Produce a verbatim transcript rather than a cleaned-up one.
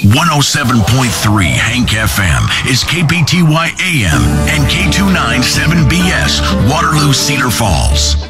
one oh seven point three Hank F M is K P T Y A M and K two ninety-seven B S, Waterloo, Cedar Falls.